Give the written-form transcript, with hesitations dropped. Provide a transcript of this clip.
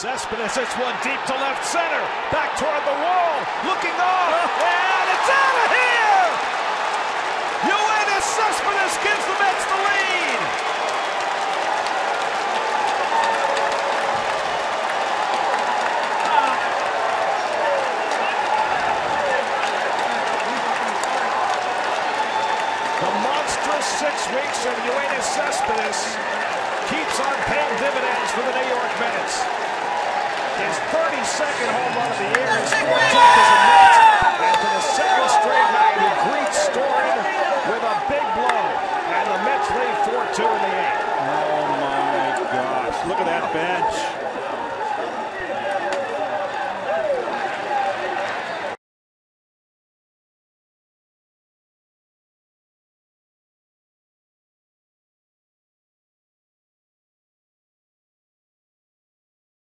Cespedes hits one deep to left center. Back toward the wall. Looking off. And it's out of here! Yoenis Cespedes gives the Mets the lead. The monstrous 6 weeks of Yoenis Cespedes keeps on paying dividends for the New York Mets. His 32nd home run of the year, his 14th as a Met, and for the second straight night, he greets Story with a big blow, and the Mets lead 4-2 in the 8th. Oh my gosh, look at that bench.